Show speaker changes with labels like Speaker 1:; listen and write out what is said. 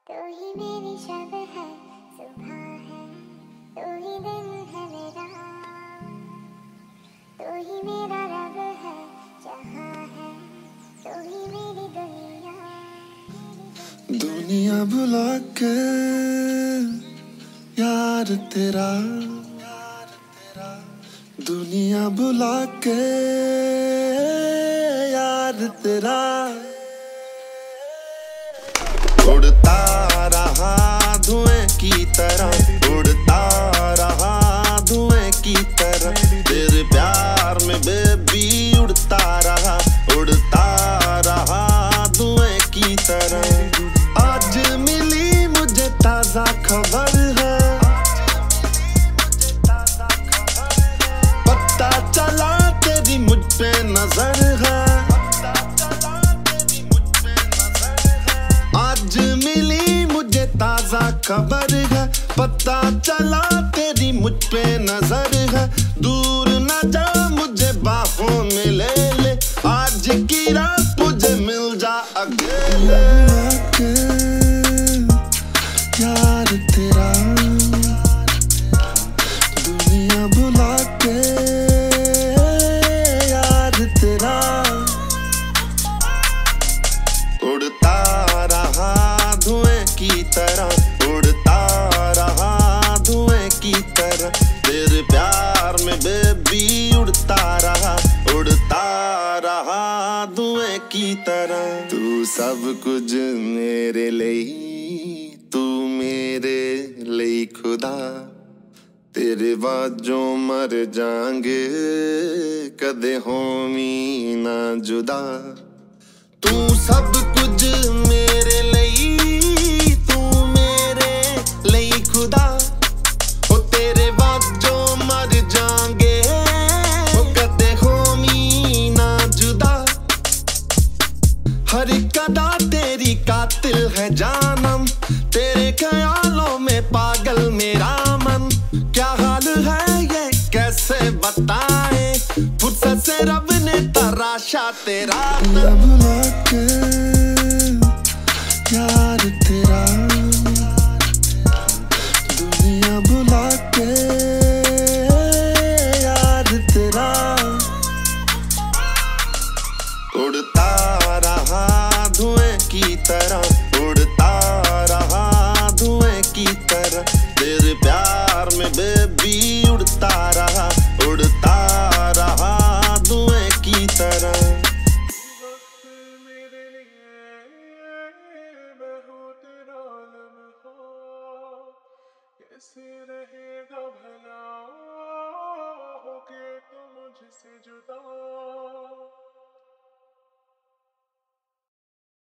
Speaker 1: तू ही मेरी शब है, सुबह है, तू ही दिन है मेरा, तू ही मेरा रब है, जहाँ है, तू ही मेरी दुनिया।
Speaker 2: दुनिया भुला के यार तेरा, दुनिया भुला के यार तेरा, उड़ता रहा धुएं की तरह, उड़ता रहा धुएं की तरह, तेरे प्यार में बेबी उड़ता रहा धुएं की तरह। आज मिली मुझे ताजा खबर है, पता चला तेरी मुझ पे नजर है, आज मिली मुझे ताजा खबर है, पता चला तेरी मुझ पे नजर है। दूर न जा मुझे बाहों में ले ले, आज की रात मुझे मिल जा अकेले। यार तेरा, दुनिया भुला के यार तेरा, उड़ता रहा धुएं की तरह, उड़ता रहा धुएं की तरह, तेरे प्यार में बेबी उड़ता रहा धुएं की तरह। तू सब कुछ मेरे लिए, तू मेरे लिए खुदा, तेरे बाद जो मर जाएंगे कदे होमी ना जुदा। तू सब कुछ मेरे लिए, तू मेरे लिए खुदा, ओ तेरे बाद जो मर जाएंगे ओ कदे होमी ना जुदा। हर एक अदा तेरी कातिल है जानम, तेरे ख्यालों में पागल मेरा मन। क्या हाल है ये कैसे बताए, फुर्सत से रब ने तराशा तेरा। भुला के यार तेरा, दुनिया भुला के यार तेरा, उड़ता रहा धुएं की तरह, उड़ता रहा धुएं की तरह, तेरे प्यार में बेबी उड़ता रहा धुएं की तरह।
Speaker 3: कैसे रहेगा भला।